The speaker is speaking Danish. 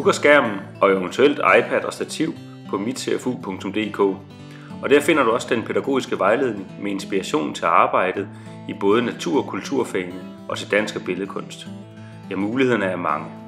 Sluk og skærmen og eventuelt iPad og stativ på mitcfu.dk. Og der finder du også den pædagogiske vejledning med inspiration til arbejdet i både natur- og kulturfagene og til dansk og billedkunst. Ja, mulighederne er mange.